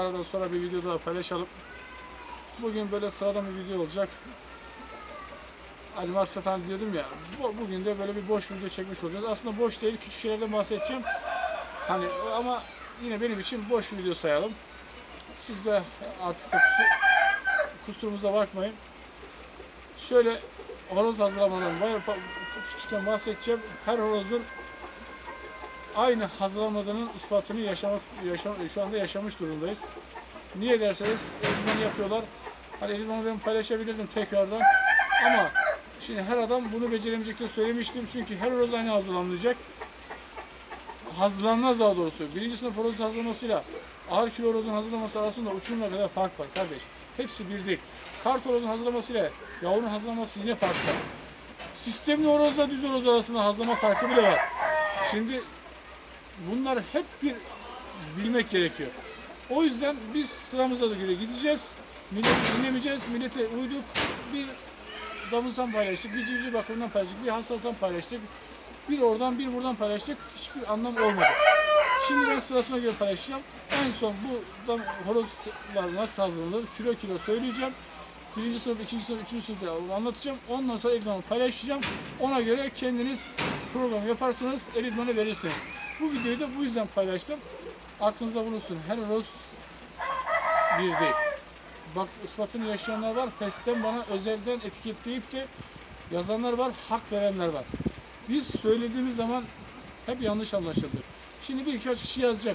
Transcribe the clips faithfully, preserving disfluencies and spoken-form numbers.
aradan sonra bir video daha paylaşalım. Bugün böyle sıradan bir video olacak. Hani maksat hani diyordum ya, bugün de böyle bir boş video çekmiş olacağız. Aslında boş değil, küçük şeylerden bahsedeceğim. Hani ama yine benim için boş video sayalım. Siz de artık da kusur, kusurumuza bakmayın. Şöyle horoz hazırlamadan bayağı küçükten bahsedeceğim. Her horozun aynı hazırlamadığının ispatını yaşamak yaşam, şu anda yaşamış durumdayız. Niye derseniz eldiven yapıyorlar. Hani eldiveni ben paylaşabilirdim tekrardan. Ama şimdi her adam bunu beceremeyecek diye söylemiştim. Çünkü her horoz aynı hazırlanmayacak. Hazırlanmaz daha doğrusu. Birinci sınıf horoz hazırlamasıyla ağır kilo horozun hazırlaması arasında uçurumuna kadar fark var kardeş. Hepsi bir değil. Kart horozun hazırlamasıyla yavrunun hazırlaması yine farklı. Sistemli horozla düz horoz arasında hazırlama farkı bile var. Şimdi bunlar hep bir bilmek gerekiyor. O yüzden biz sıramıza da göre gideceğiz. Milleti dinlemeyeceğiz. Millete uyduk. Bir damızdan paylaştık. Bir civciv bakımından paylaştık. Bir hastalıktan paylaştık. Bir oradan bir buradan paylaştık. Hiçbir anlam olmadı. Şimdi ben sırasına göre paylaşacağım. En son bu horozlar nasıl hazırlanır kilo kilo söyleyeceğim. Birinci sınıf, ikinci sınıf, üçüncü sınıfta anlatacağım. Ondan sonra eldivanı paylaşacağım. Ona göre kendiniz program yaparsınız, eldivanı verirsiniz. Bu videoyu da bu yüzden paylaştım. Aklınıza bulunsun. Her horoz bir değil. Bak ispatını yaşayanlar var. Festen bana özelden etiketleyip de yazanlar var, hak verenler var. Biz söylediğimiz zaman hep yanlış anlaşıldı. Şimdi bir iki kişi yazacak.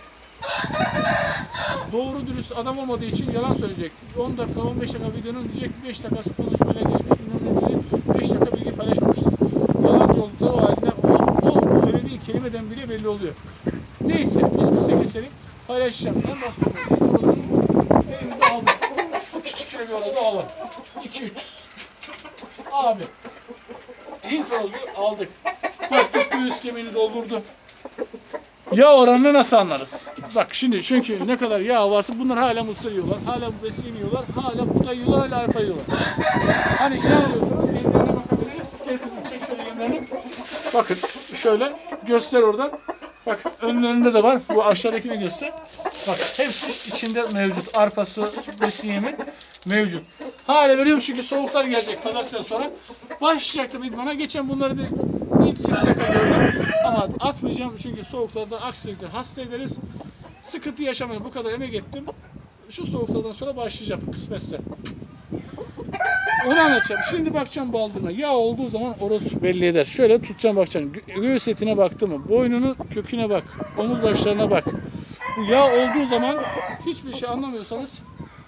Doğru dürüst adam olmadığı için yalan söyleyecek. on dakika on beş dakika videonun diyecek beş dakikası konuşmayla geçmiş, bilmem ne diye beş dakika bilgi paylaşmamışız. Yalancı oldukları o halde o, o söylediği kelimeden bile belli oluyor. Neyse biz kısa keselim. Paylaşacağım. Ben bahsediyorum. Elimize aldık. Küçük kilo bir horozu alın. iki üç yüz. Abi. Hint horozu aldık. Baktık göğüs kemiğini doldurdu. Yağ oranını nasıl anlarız? Bak şimdi çünkü ne kadar yağ varsa bunlar hala mısır yiyorlar, hala besin yiyorlar, hala buğday yiyorlar, hala arpa yiyorlar. Hani inanmıyorsanız yemlerine bakabiliriz. Gel kızım çek şöyle yemlerini. Bakın şöyle göster oradan. Bak önlerinde de var. Bu aşağıdakini göster. Bak hepsi içinde mevcut. Arpası, besin yemi mevcut. Hala veriyorum çünkü soğuklar gelecek pazartesi sonra. Başlayacaktım idmana. Geçen bunları bir yedi sekiz dakika gördüm. Ama atmayacağım çünkü soğuklarda aksilikler hasta ederiz. Sıkıntı yaşamayın. Bu kadar emek ettim. Şu soğuklardan sonra başlayacağım kısmetse. Onu anlatacağım. Şimdi bakacağım baldırına. Yağ olduğu zaman horoz belli eder. Şöyle tutacağım bakacağım. Göğüs etine baktı mı? Boynunun köküne bak. Omuz başlarına bak. Bu yağ olduğu zaman hiçbir şey anlamıyorsanız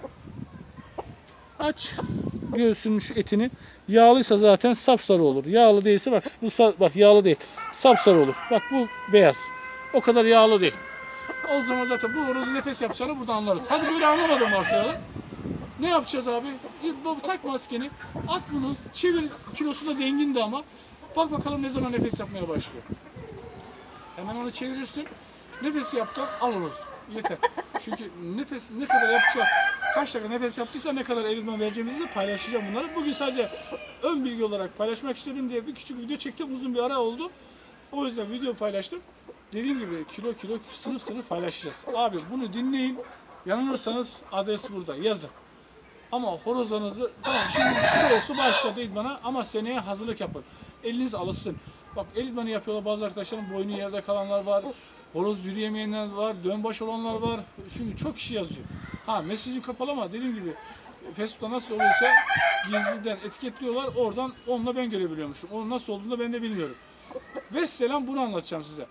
aç göğsünün şu etini. Yağlıysa zaten sapsarı olur. Yağlı değilse bak bu bak yağlı değil. Sapsarı olur. Bak bu beyaz. O kadar yağlı değil. O zaman zaten bu horozun nefes yapacağını burada anlarız. Hadi böyle anlamadım varsayalım. Ne yapacağız abi? E, tak maskeni, at bunu, çevir, kilosu da denginde ama bak bakalım ne zaman nefes yapmaya başlıyor. Hemen onu çevirirsin. Nefes yaptı, al horoz. Yeter. Çünkü nefes ne kadar yapacak, kaç dakika nefes yaptıysa ne kadar eldiven vereceğimizi de paylaşacağım bunları. Bugün sadece ön bilgi olarak paylaşmak istedim diye bir küçük video çektim. Uzun bir ara oldu. O yüzden video paylaştım. Dediğim gibi kilo kilo sınıf sınıf paylaşacağız. Abi bunu dinleyin. Yanılırsanız adres burada. Yazın. Ama horozlarınızı tamam şimdi şu olsun başladı idmana ama seneye hazırlık yapın. Eliniz alışsın. Bak el idmanı yapıyorlar bazı arkadaşlarım, boynu yerde kalanlar var. Horoz yürüyemeyenler var, dönbaş olanlar var. Çünkü çok kişi yazıyor. Ha mesajı kapalı ama dediğim gibi Facebook'ta nasıl oluyorsa gizliden etiketliyorlar. Oradan onunla ben görebiliyormuşum. Onun nasıl olduğunu da ben de bilmiyorum. Vesselam bunu anlatacağım size.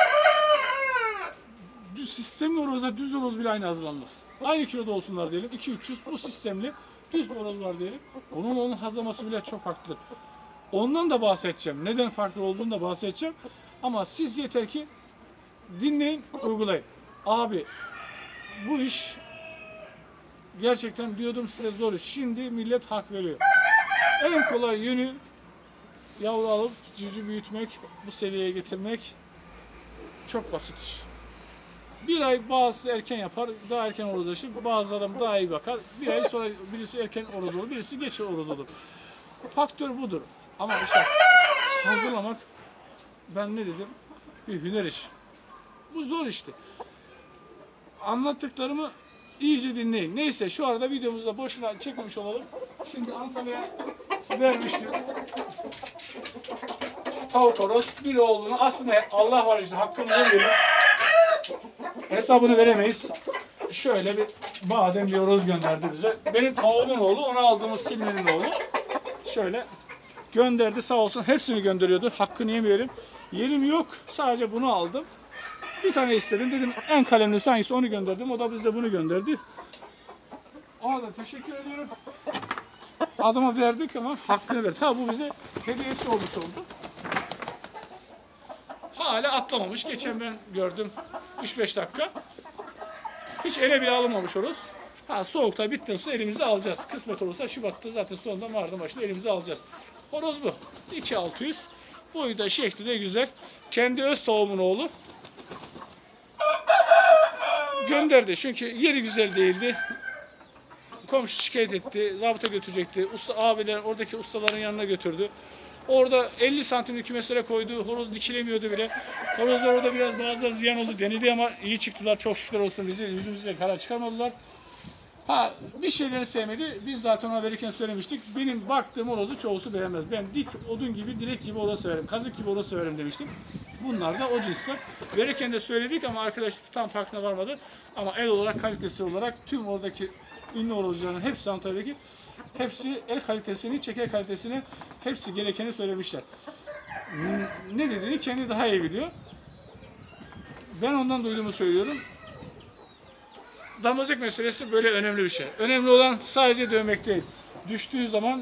Düz sistemli horozlar düz horoz bile aynı hazırlanmaz. Aynı kiloda olsunlar diyelim. iki üç yüz bu sistemli düz bir horoz var diyelim. Onun onun hazırlaması bile çok farklıdır. Ondan da bahsedeceğim. Neden farklı olduğunu da bahsedeceğim. Ama siz yeter ki dinleyin, uygulayın. Abi bu iş gerçekten diyordum size zor iş. Şimdi millet hak veriyor. En kolay yönü yavru alıp civciv büyütmek, bu seviyeye getirmek çok basit iş. Bir ay bazısı erken yapar, daha erken horozlaşır. Bazı adam daha iyi bakar. Bir ay sonra birisi erken horoz olur, birisi geç horoz olur. Faktör budur. Ama işte hazırlamak, ben ne dedim? Bir hüner iş. Bu zor işte. Anlattıklarımı iyice dinleyin. Neyse şu arada videomuzda boşuna çekmemiş olalım. Şimdi Antalya'ya vermiştim. Tavuk horoz bir oğlunu, aslında Allah var işte, hakkını yemeyelim. Hesabını veremeyiz. Şöyle bir badem bir horoz gönderdi bize. Benim tavuğumun oğlu, onu aldığımız Silme'nin oğlu. Şöyle gönderdi sağ olsun. Hepsini gönderiyordu. Hakkını yemeyelim. Yerim yok. Sadece bunu aldım. Bir tane istedim. Dedim en kalemlisi hangisi, onu gönderdim. O da bize bunu gönderdi. Ona da teşekkür ediyorum. Adama verdik ama hakkını verdi. Ha, bu bize hediyesi olmuş oldu. Hala atlamamış. Geçen ben gördüm. üç beş dakika. Hiç ele bile alınmamış horoz. Ha, soğukta bittikten sonra elimizde alacağız. Kısmet olursa Şubat'ta zaten sonunda Mart'ın başında elimize alacağız. Horoz bu. iki bin altı yüz. Boyu da şekli de güzel. Kendi öz tavuğumun oğlu. Gönderdi çünkü yeri güzel değildi. Komşu şikayet etti. Zabıta götürecekti. Usta abiler oradaki ustaların yanına götürdü. Orada elli santimlik kümeslere koydu. Horoz dikilemiyordu bile. Horozlar orada biraz bazıları ziyan oldu denildi ama iyi çıktılar. Çok şükür olsun, bizi yüzümüzle kara çıkarmadılar. Ha, bir şeyleri sevmedi. Biz zaten ona verirken söylemiştik. Benim baktığım horozu çoğusu beğenmez. Ben dik odun gibi, direk gibi horoz severim. Kazık gibi horoz severim demiştim. Bunlar da o cinsler. Verirken de söyledik ama arkadaş tam farkına varmadı. Ama el olarak, kalitesi olarak tüm oradaki ünlü horozcuların hepsi, Antalya'daki hepsi el kalitesini, çeker kalitesini, hepsi gerekeni söylemişler. Ne dediğini kendi daha iyi biliyor. Ben ondan duyduğumu söylüyorum. Damızlık meselesi böyle önemli bir şey. Önemli olan sadece dövmek değil. Düştüğü zaman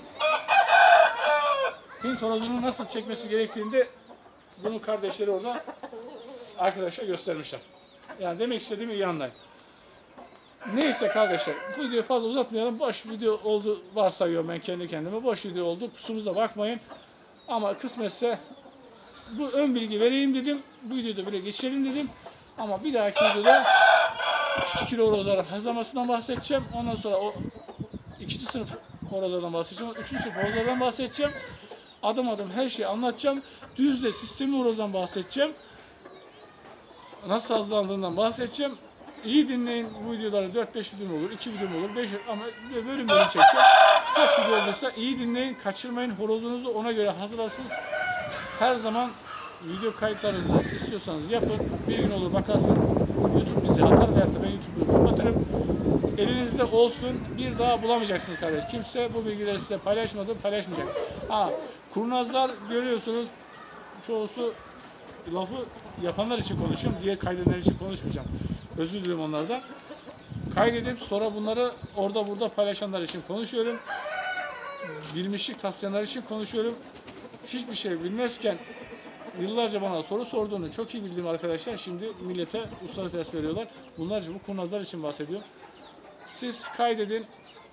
Hint horozunu nasıl çekmesi gerektiğinde bunun kardeşleri orada arkadaşlar göstermişler. Yani demek istediğimi iyi anlayın. Neyse kardeşler, bu videoyu fazla uzatmayalım. Boş video oldu varsayıyorum ben kendi kendime. Boş video oldu. Kusurumuza bakmayın. Ama kısmetse bu ön bilgi vereyim dedim. Bu videoda bile geçelim dedim. Ama bir dahaki videoda küçük kilo horozların hazırlamasından bahsedeceğim. Ondan sonra o ikinci sınıf horozlardan bahsedeceğim. Üçüncü sınıf horozlardan bahsedeceğim. Adım adım her şeyi anlatacağım. Düzle sistemli horozdan bahsedeceğim. Nasıl hazırlandığından bahsedeceğim. İyi dinleyin bu videoları. dört beş video olur, iki video olur, beş ama bölüm bölüm çekeceğim. Kaç video olursa iyi dinleyin, kaçırmayın. Horozunuzu ona göre hazırlarsınız. Her zaman video kayıtlarınızı istiyorsanız yapın. Bir gün olur bakarsın YouTube bizi atar veyahut da ben YouTube'u kapatırım. Elinizde olsun, bir daha bulamayacaksınız kardeş. Kimse bu bilgileri size paylaşmadı, paylaşmayacak. Ha, kurnazlar görüyorsunuz, çoğusu lafı yapanlar için konuşuyorum, diye kaydedenler için konuşmayacağım. Özür dilerim onlardan. Kaydedip sonra bunları orada burada paylaşanlar için konuşuyorum. Bilmişlik taslayanlar için konuşuyorum. Hiçbir şey bilmezken yıllarca bana soru sorduğunu çok iyi bildiğim arkadaşlar şimdi millete ustalık ders veriyorlar. Bunlar bu kurnazlar için bahsediyorum. Siz kaydedin,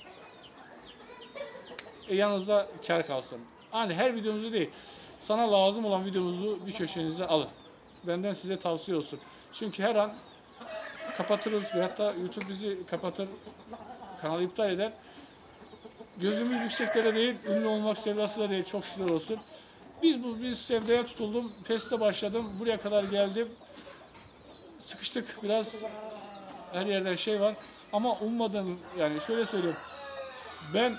e, yanınızda kar kalsın. Hani her videomuzu değil, sana lazım olan videomuzu bir köşenize alın. Benden size tavsiye olsun. Çünkü her an kapatırız veyahut da YouTube bizi kapatır, kanalı iptal eder. Gözümüz yükseklere değil, ünlü olmak sevdası da değil, çok şükür olsun. Biz bu biz sevdaya tutuldum, teste başladım, buraya kadar geldim. Sıkıştık biraz, her yerden şey var. Ama ummadım, yani şöyle söyleyeyim. Ben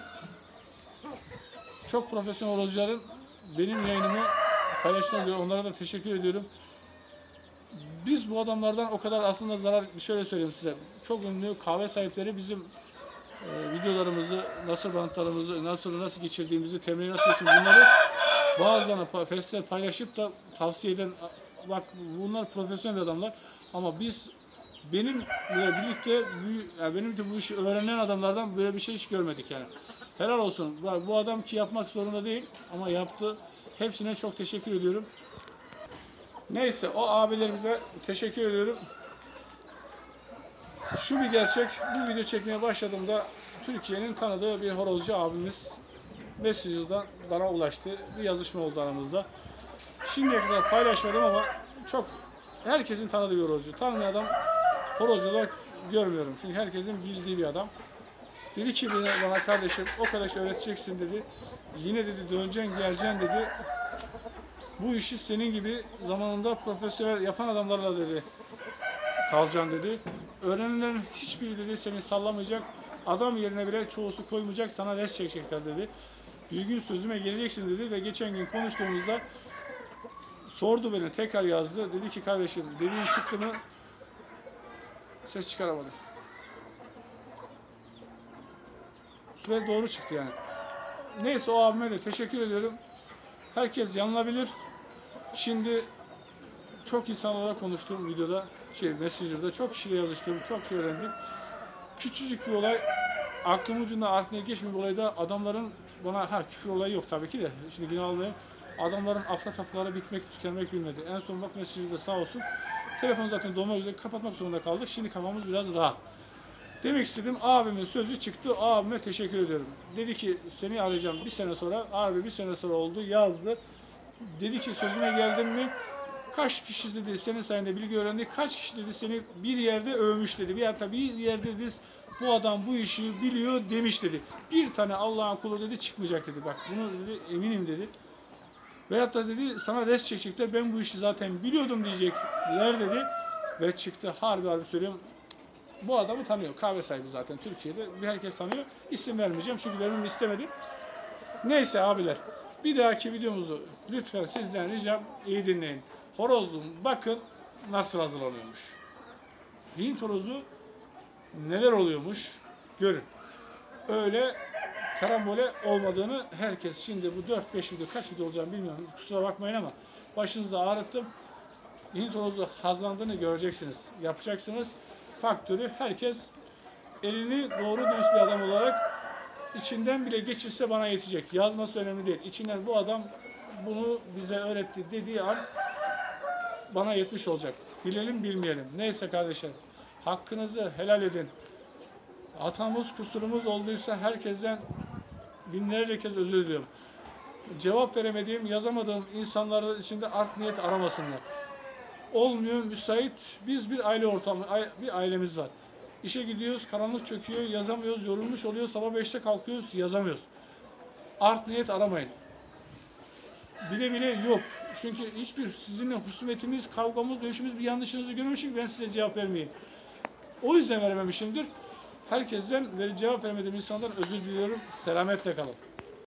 çok profesyonel horozcuların benim yayınımı paylaştığına göre onlara da teşekkür ediyorum. Biz bu adamlardan o kadar aslında zarar, şöyle söyleyeyim size. Çok ünlü kahve sahipleri bizim e, videolarımızı, nasıl bantlarımızı, nasıl nasıl geçirdiğimizi, temeli nasıl geçirdiğimizi bunları bazılarına fesle paylaşıp da tavsiye eden, bak bunlar profesyonel adamlar ama biz benimle birlikte yani benim de bu işi öğrenen adamlardan böyle bir şey hiç görmedik yani. Helal olsun. Bu adam ki yapmak zorunda değil ama yaptı. Hepsine çok teşekkür ediyorum. Neyse o abilerimize teşekkür ediyorum. Şu bir gerçek, bu video çekmeye başladığımda Türkiye'nin tanıdığı bir horozcu abimiz Messenger'dan bana ulaştı. Bir yazışma oldu aramızda. Şimdiye kadar paylaşmadım ama çok herkesin tanıdığı bir horozcu. Tanımayan adam horozcu olarak görmüyorum. Çünkü herkesin bildiği bir adam. Dedi ki bana kardeşim o kadar şey öğreteceksin dedi. Yine dedi döneceksin geleceksin dedi. Bu işi senin gibi zamanında profesyonel yapan adamlarla dedi kalacaksın dedi. öğrenilerin hiçbiri dedi seni sallamayacak. Adam yerine bile çoğusu koymayacak, sana res çekecekler dedi. Düzgün sözüme geleceksin dedi ve geçen gün konuştuğumuzda sordu beni, tekrar yazdı. Dedi ki kardeşim dediğim çıktı mı? Ses çıkaramadım. Ve doğru çıktı yani. Neyse o abime de teşekkür ediyorum. Herkes yanılabilir. Şimdi çok insanlarla konuştum videoda, şey Messenger'da çok kişiyle yazıştım, çok şey öğrendim. Küçücük bir olay, aklım ucunda aklına geçmeyen bir olayda adamların bana, ha küfür olayı yok tabii ki de, şimdi günah almayayım. Adamların afra tafraları bitmek, tükenmek bilmedi. En son bak Messenger'da sağ olsun. Telefonu zaten dolmak üzere kapatmak zorunda kaldık. Şimdi kafamız biraz rahat. Demek istedim, abimin sözü çıktı. Abime teşekkür ediyorum. Dedi ki seni arayacağım bir sene sonra. Abi bir sene sonra oldu, yazdı. Dedi ki sözüme geldin mi? Kaç kişi dedi senin sayende bilgi öğrendi. Kaç kişi dedi seni bir yerde övmüş dedi. Bir hatta bir yerde dedi bu adam bu işi biliyor demiş dedi. Bir tane Allah'ın kulu dedi çıkmayacak dedi. Bak bunu dedi eminim dedi. Veyahut da dedi sana res çekecekler. Ben bu işi zaten biliyordum diyecekler dedi. Ve çıktı, harbi harbi söylüyorum. Bu adamı tanıyor. Kahve sahibi zaten Türkiye'de. Bir herkes tanıyor. İsim vermeyeceğim çünkü vermemi istemedi. Neyse abiler. Bir dahaki videomuzu lütfen sizden ricam iyi dinleyin. Horozluğum bakın nasıl hazırlanıyormuş. Hint horozu neler oluyormuş görün. Öyle karambole olmadığını herkes şimdi bu dört beş video kaç video olacağını bilmiyorum. Kusura bakmayın ama başınızı ağrıttım. Hint horozu hazırlandığını göreceksiniz. Yapacaksınız. Faktörü herkes elini doğru dürüst bir adam olarak içinden bile geçirse bana yetecek. Yazması önemli değil. İçinden bu adam bunu bize öğretti dediği an bana yetmiş olacak. Bilelim bilmeyelim. Neyse kardeşler. Hakkınızı helal edin. Hatamız kusurumuz olduysa herkesten binlerce kez özür diliyorum. Cevap veremediğim, yazamadığım insanların içinde art niyet aramasınlar. Olmuyor, müsait. Biz bir aile ortamı, bir ailemiz var. İşe gidiyoruz, karanlık çöküyor, yazamıyoruz, yorulmuş oluyor, sabah beşte kalkıyoruz, yazamıyoruz. Art niyet aramayın. Bile bile yok. Çünkü hiçbir sizinle husumetimiz, kavgamız, dövüşümüz bir yanlışınızı görmemişim ki ben size cevap vermeyeyim. O yüzden verememişimdir. Herkesten veri cevap vermediğim insanlardan özür diliyorum. Selametle kalın.